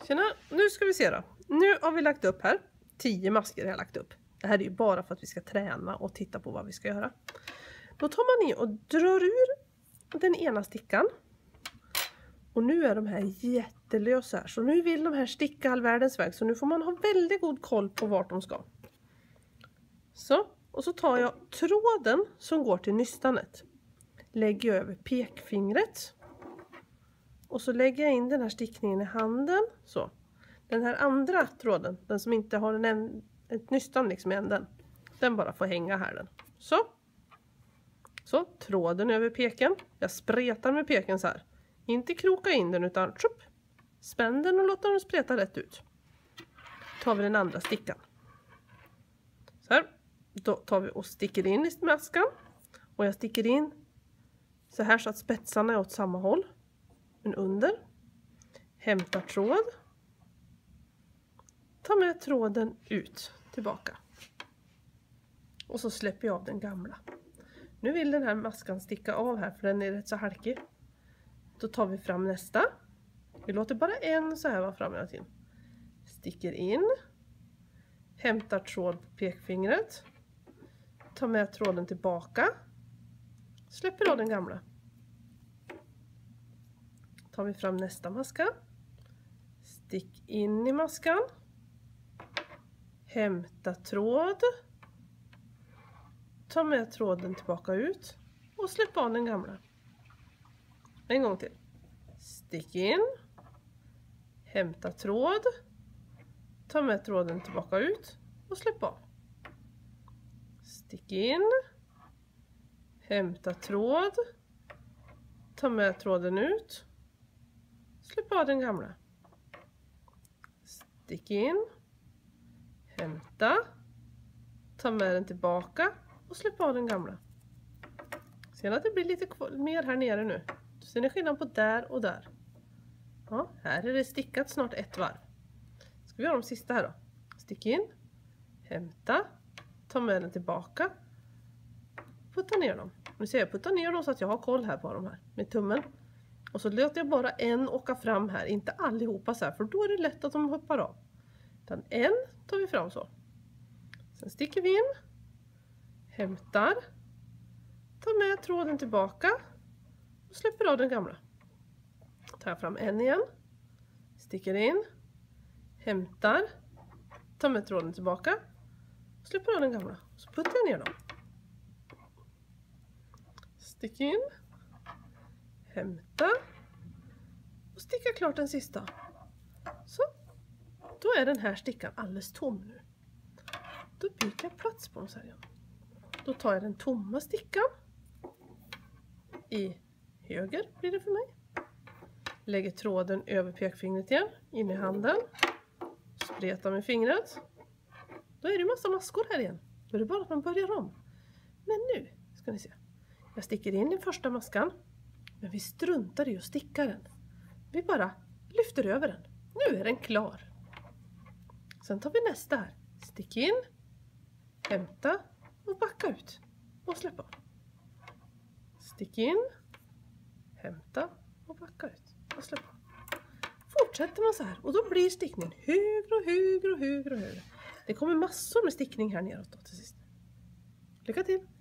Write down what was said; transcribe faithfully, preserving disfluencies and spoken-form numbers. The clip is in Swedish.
Tjena, nu ska vi se då. Nu har vi lagt upp här. tio masker har jag lagt upp. Det här är ju bara för att vi ska träna och titta på vad vi ska göra. Då tar man in och drar ur den ena stickan. Och nu är de här jättelösa här. Så nu vill de här sticka all världens väg. Så nu får man ha väldigt god koll på vart de ska. Så, och så tar jag tråden som går till nystanet. Lägger jag över pekfingret. Och så lägger jag in den här stickningen i handen. Så. Den här andra tråden, den som inte har en, en, ett nystan liksom i änden. Den bara får hänga här den. Så. Så, tråden över peken. Jag spretar med peken så här. Inte kroka in den utan tjup, spänn den och låt den spreta rätt ut. Tar vi den andra stickan. Så här. Då tar vi och sticker in i maskan. Och jag sticker in så här så att spetsarna är åt samma håll. Men under. Hämtar tråd. Ta med tråden ut tillbaka. Och så släpper jag av den gamla. Nu vill den här maskan sticka av här för den är rätt så halkig. Då tar vi fram nästa. Vi låter bara en så här vara fram hela tiden. Sticker in. Hämtar tråd på pekfingret. Tar med tråden tillbaka. Släpper av den gamla. Tar vi fram nästa maska. Stick in i maskan. Hämta tråd. Ta med tråden tillbaka ut. Och släpp av den gamla. En gång till. Stick in. Hämta tråd. Ta med tråden tillbaka ut. Och släpp av. Stick in. Hämta tråd. Ta med tråden ut. Släpp av den gamla. Stick in. Hämta. Ta med den tillbaka. Och släpp av den gamla. Ser att det blir lite mer här nere nu. Ser ni skillnad på där och där? Ja, här är det stickat snart ett varv. Ska vi göra de sista här då? Stick in. Hämta. Ta med den tillbaka. Putta ner dem. Nu ser jag putta ner dem så att jag har koll här på dem här. Med tummen. Och så låter jag bara en åka fram här. Inte allihopa så här. För då är det lätt att de hoppar av. Utan en tar vi fram så. Sen sticker vi in. Hämtar. Tar med tråden tillbaka. Och släpper av den gamla. Tar jag fram en igen. Sticker in. Hämtar. Tar med tråden tillbaka. Och släpper av den gamla. Så puttar jag ner dem. Stick in. Hämta. Och sticka klart den sista. Så. Då är den här stickan alldeles tom nu. Då byter jag plats på den så här igen. Då tar jag den tomma stickan. I höger blir det för mig. Lägger tråden över pekfingret igen. In i handen. Spretar med fingret. Då är det massa maskor här igen. Då är det bara att man börjar om. Men nu ska ni se. Jag sticker in i första maskan. Men vi struntar i att sticka den. Vi bara lyfter över den. Nu är den klar. Sen tar vi nästa här. Stick in. Hämta. Och backa ut. Och släpp av. Stick in. Hämta. Och backa ut. Och släpp av. Fortsätter man så här. Och då blir stickningen högre och högre och högre och högre. Det kommer massor med stickning här neråt då till sist. Lycka till!